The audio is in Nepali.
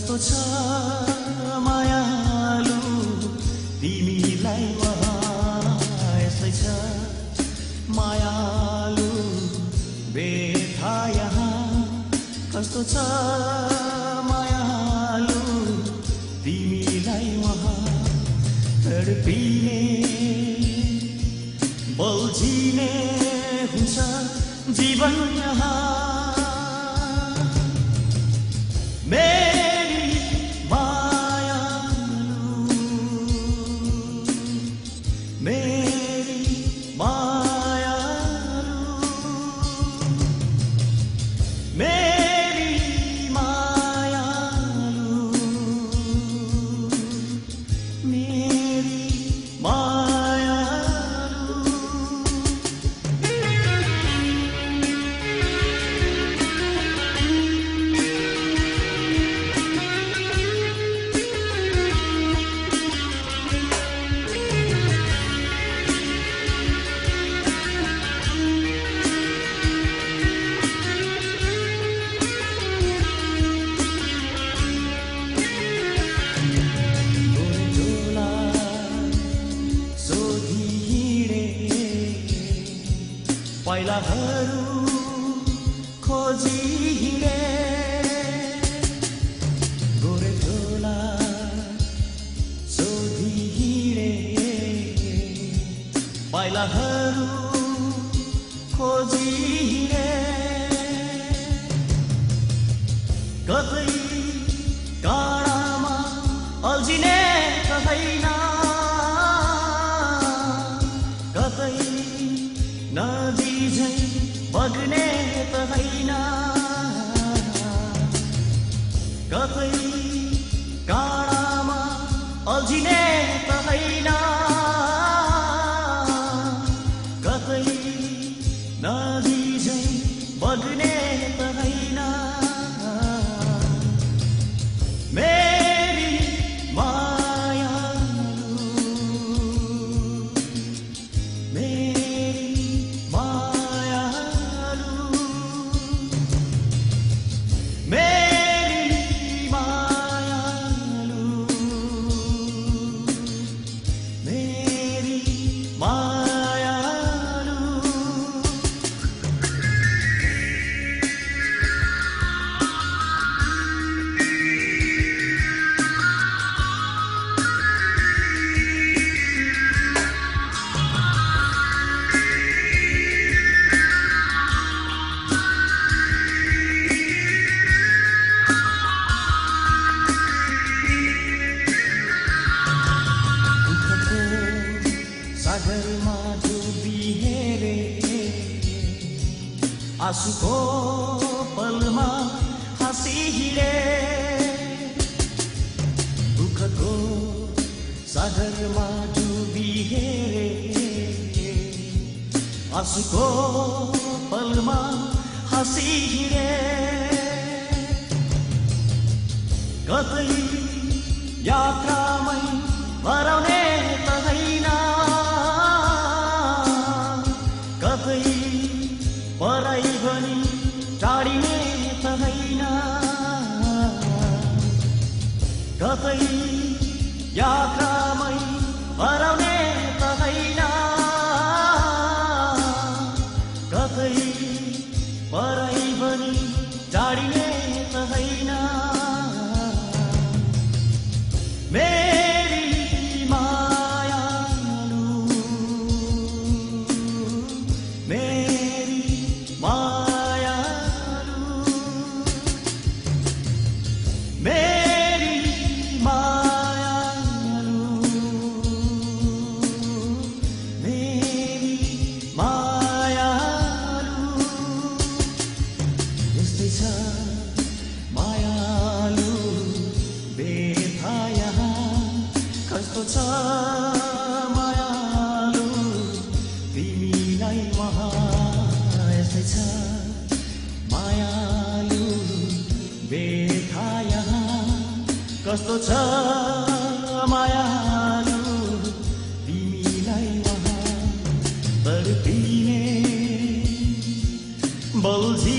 कस्तो छ मायालु तिमीलाई यसै छ मायालु बेथा यहाँ कस्तो छ मायालु तिमीलाई तडपिने बल्झिने हुन्छ जीवन यहाँ मेरी मायालु मेरी मायालु मेरी मायालु मेरी पाइलाहरू खोजी हिँडे गोरे झोला सोधी हिँडे पाइलाहरू खोजी हिँडे कतै काँडामा अल्झिने होइन कतै नदी झै बग्ने त होइन कतै काँडामा अल्झिने त होइन कतै नदी झै बग्ने त होइन मेरी मायालु मेरी मायालु मेरी मायालु मेरी मायालु सागरमा डुबिहेरे आँसुको पलमा हाँसी हिँडे दुःखको सागरमा डुबिहेरे आँसुको पलमा हाँसी हिँडे कतै यात्रामै हराउने त होइन कतै पराई भनी टाढिने त होइन कतै यात्रामै हराउने त होइन कतै पराई भनी टाढिने त होइन मेरी मायालु मेरी मायालु मेरी मायालु मेरी मायालु यस्तै छ मायालु बेथा यहाँ कस्तो छ मायालु तिमीलाई यस्तै छ मायालु बेथा यहाँ कस्तो छ मायालु तिमीलाई तडपिने बल्झी